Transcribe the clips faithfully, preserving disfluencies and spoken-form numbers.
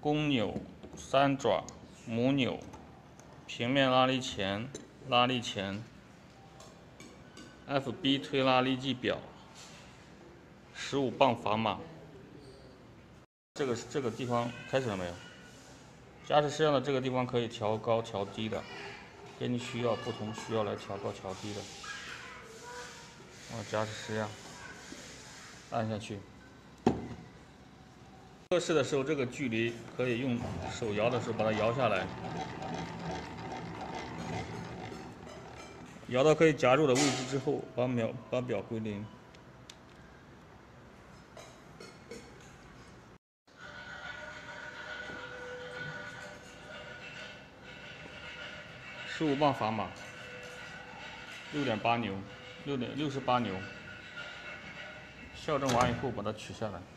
公扭、三爪、母扭、平面拉力钳、拉力钳、F B 推拉力计表、十五磅砝码。这个这个地方开始了没有？加湿式样的这个地方可以调高调低的，根据需要不同需要来调高调低的。啊，加湿式样，按下去。测试的时候，这个距离可以用手摇的时候把它摇下来，摇到可以夹住的位置之后，把秒把表归零。十五磅砝码，六点八牛，六点六十八牛。校正完以后，把它取下来。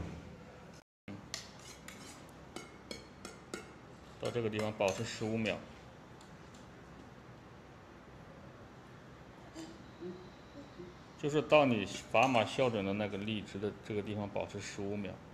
到这个地方保持十五秒。就是到你砝码校准的那个力值的这个地方保持十五秒。